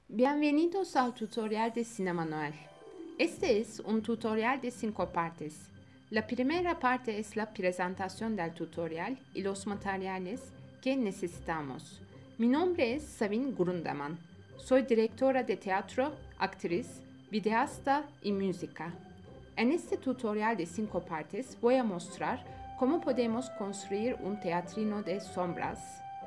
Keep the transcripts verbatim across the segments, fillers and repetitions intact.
Bienvenidos al tutorial de Cinema Noel. Este es un tutorial de cinco partes. La primera parte es la presentación del tutorial y los materiales que necesitamos. Mi nombre es Sabine Grundaman. Soy directora de teatro, actriz, videasta y música. En este tutorial de cinco partes voy a mostrar cómo podemos construir un teatrino de sombras,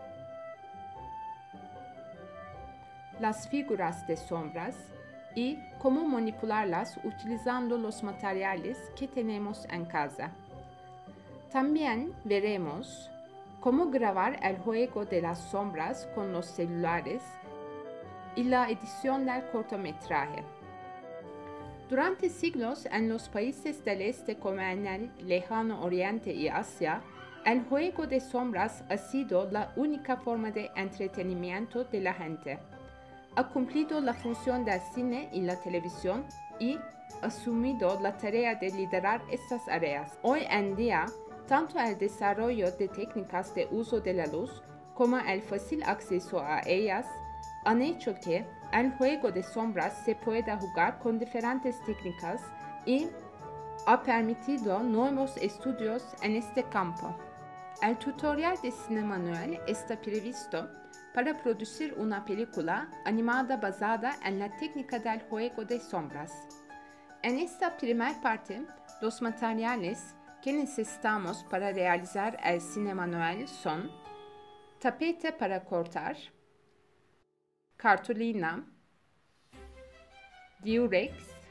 las figuras de sombras y cómo manipularlas utilizando los materiales que tenemos en casa. También veremos cómo grabar el juego de las sombras con los celulares y la edición del cortometraje. Durante siglos en los países del este como en el lejano oriente y Asia, el juego de sombras ha sido la única forma de entretenimiento de la gente. Ha cumplido la función del cine y la televisión y ha asumido la tarea de liderar estas áreas. Hoy en día, tanto el desarrollo de técnicas de uso de la luz como el fácil acceso a ellas han hecho que el juego de sombras se pueda jugar con diferentes técnicas y ha permitido nuevos estudios en este campo. El tutorial de Cinema Noel está previsto para producir una película animada basada en la técnica del juego de sombras. En esta primera parte, los materiales que necesitamos para realizar el Cinema Noel son tapete para cortar, cartulina, diurex,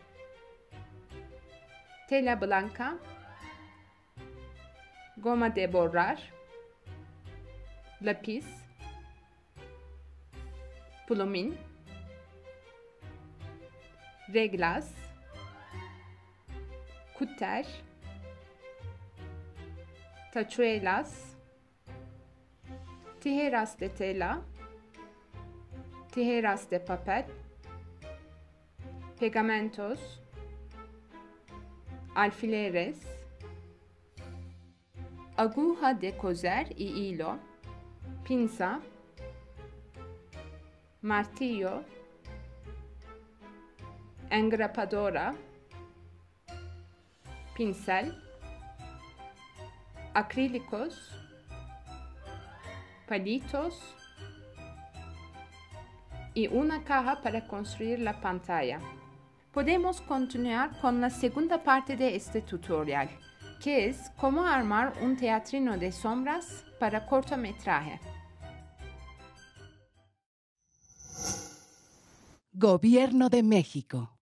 tela blanca, goma de borrar, lápiz, plumín, reglas, cúter, tachuelas, tijeras de tela, tijeras de papel, pegamentos, alfileres, aguja de coser y hilo, pinza, martillo, engrapadora, pincel, acrílicos, palitos y una caja para construir la pantalla. Podemos continuar con la segunda parte de este tutorial, que es cómo armar un teatrino de sombras para cortometraje. Gobierno de México.